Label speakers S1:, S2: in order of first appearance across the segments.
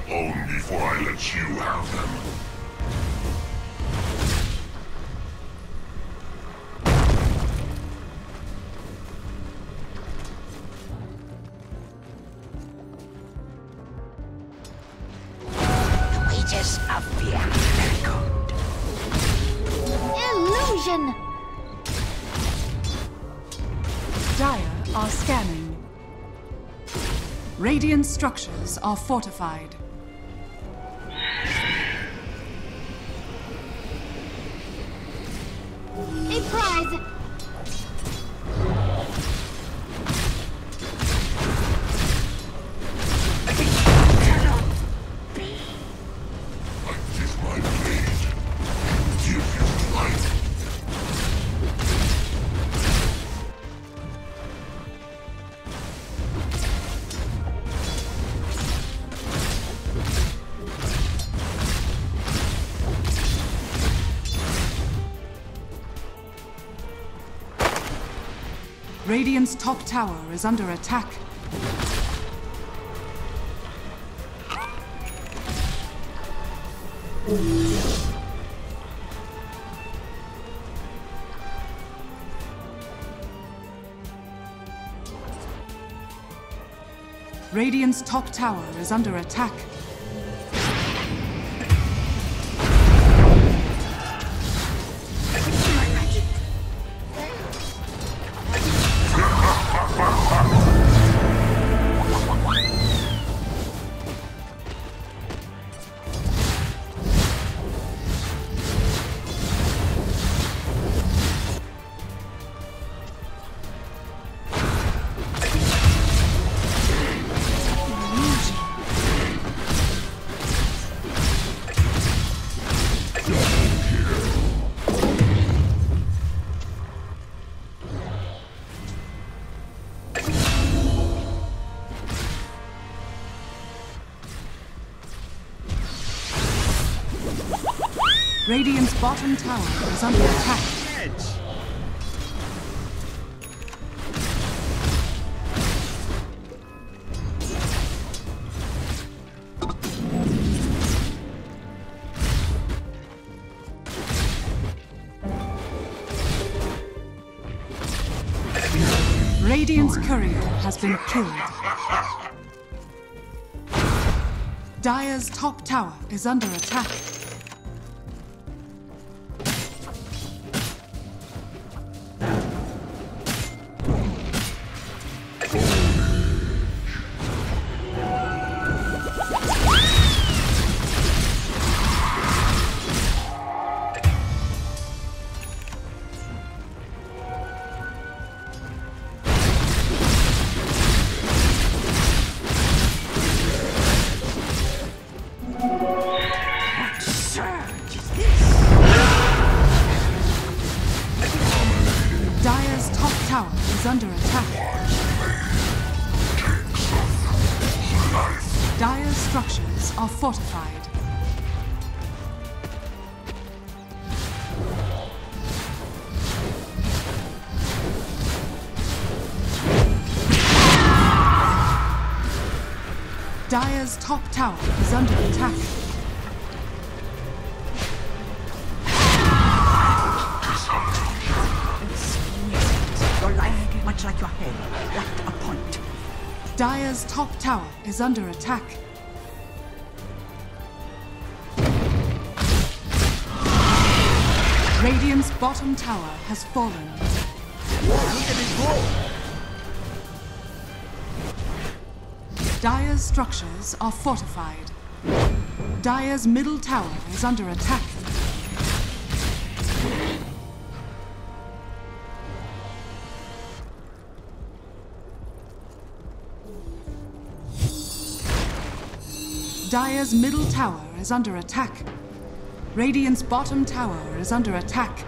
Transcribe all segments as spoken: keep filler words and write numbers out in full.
S1: Only before I let you have them.
S2: The wages of fear. Very good.
S3: Illusion!
S4: Dire are scanning. Radiant structures are fortified.
S3: A prize!
S1: I give my blade. Give you light.
S4: Radiant's top tower is under attack. Radiant's top tower is under attack. Radiant's bottom tower is under attack. Radiant's courier has been killed. Dire's top tower is under attack. Dire's top tower is under attack. Dire's structures are fortified. Dire's top tower is under attack.
S2: Your life, much like your head, lacked a point.
S4: Dire's top tower is under attack. Radiant's bottom tower has fallen.
S2: Look at it go!
S4: Dire's structures are fortified. Dire's middle tower is under attack. Dire's middle tower is under attack. Radiant's bottom tower is under attack.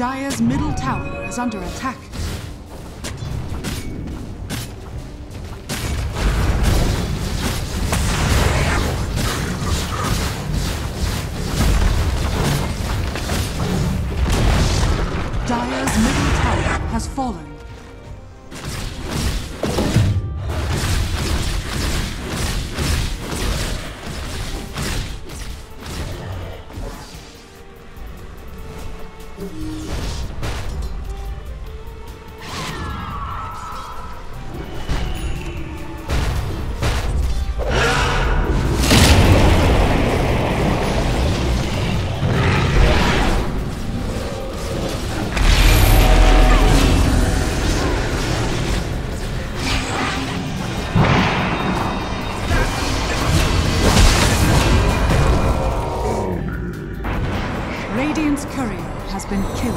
S4: Dire's middle tower is under attack. Dire's middle tower has fallen. Radiant's courier has been killed.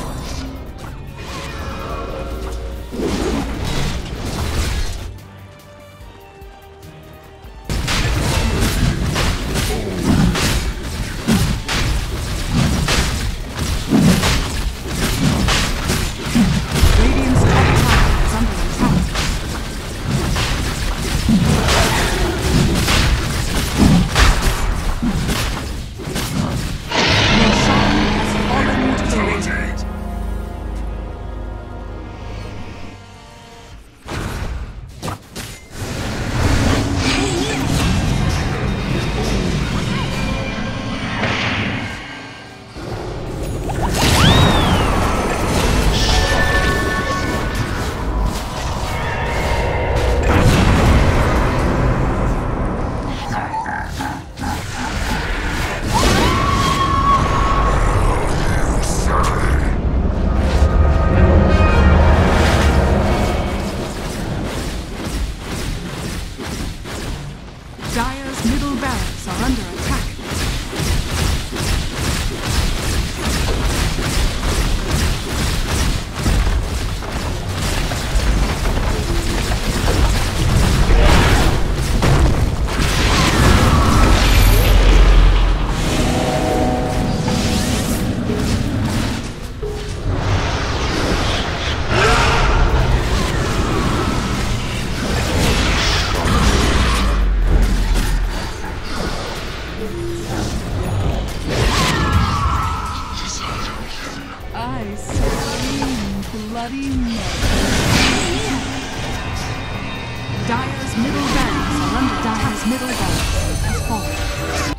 S4: Radiant's top tower is under attack. Dire's middle barracks are under attack. I scream bloody murder. Dire's middle barracks are under Dire's middle barracks has fallen.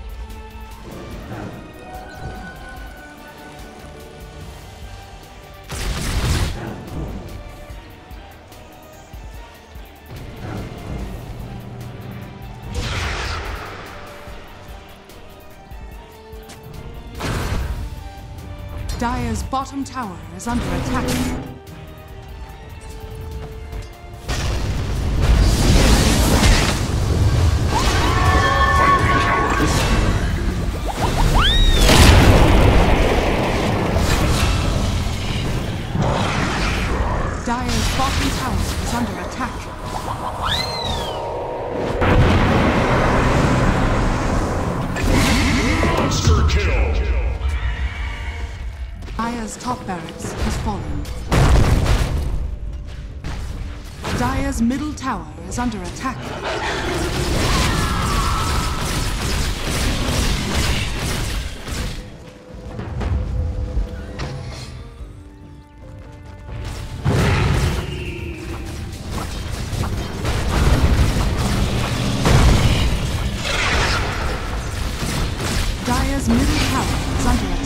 S4: Dire's bottom tower is under attack. Dire's bottom tower is under attack.
S1: Monster kill!
S4: Dire's top barracks has fallen. Dire's middle tower is under attack. Dire's middle tower is under attack.